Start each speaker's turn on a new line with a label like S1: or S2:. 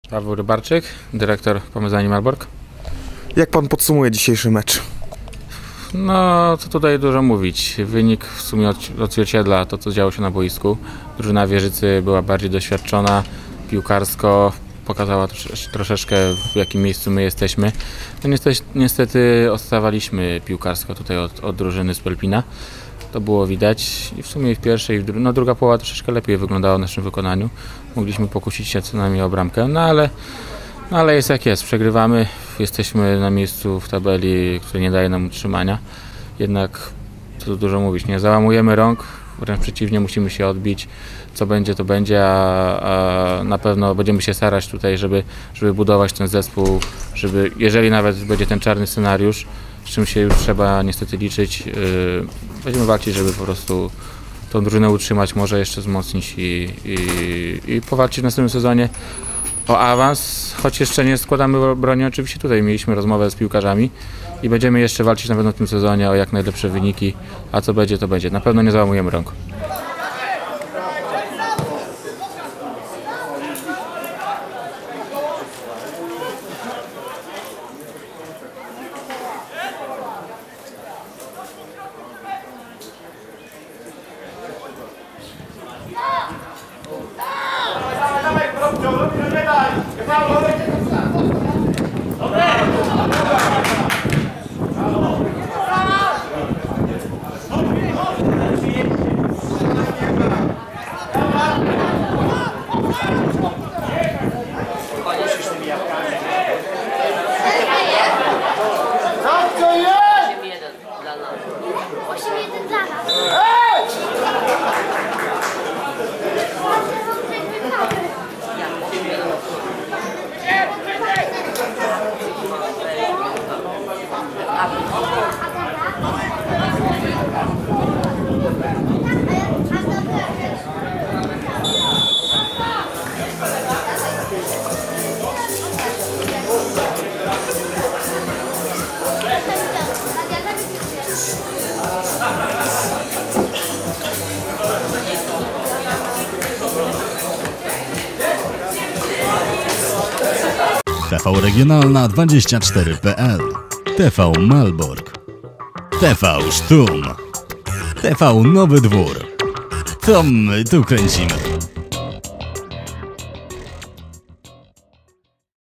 S1: Paweł Rybarczyk, dyrektor Pomezani Malbork.
S2: Jak pan podsumuje dzisiejszy mecz?
S1: No, co tutaj dużo mówić. Wynik w sumie odzwierciedla to, co działo się na boisku. Drużyna Wieżycy była bardziej doświadczona piłkarsko, pokazała troszeczkę, w jakim miejscu my jesteśmy. No niestety odstawaliśmy piłkarsko tutaj od drużyny z Pelpina. To było widać i w sumie w pierwszej, druga połowa troszeczkę lepiej wyglądała w naszym wykonaniu. Mogliśmy pokusić się co najmniej o bramkę, ale jest jak jest. Przegrywamy, jesteśmy na miejscu w tabeli, które nie daje nam utrzymania. Jednak, co tu dużo mówić, nie załamujemy rąk, wręcz przeciwnie, musimy się odbić. Co będzie, to będzie, a na pewno będziemy się starać tutaj, żeby budować ten zespół, żeby, jeżeli nawet będzie ten czarny scenariusz, z czym się już trzeba niestety liczyć, będziemy walczyć, żeby po prostu tą drużynę utrzymać, może jeszcze wzmocnić i powalczyć w następnym sezonie o awans, choć jeszcze nie składamy broni. Oczywiście tutaj mieliśmy rozmowę z piłkarzami i będziemy jeszcze walczyć na pewno w tym sezonie o jak najlepsze wyniki, a co będzie, to będzie. Na pewno nie załamujemy rąk.
S3: TV Regionalna 24.pl, TV Malbork, TV Sztum, TV Nowy Dwór. To my tu kręcimy.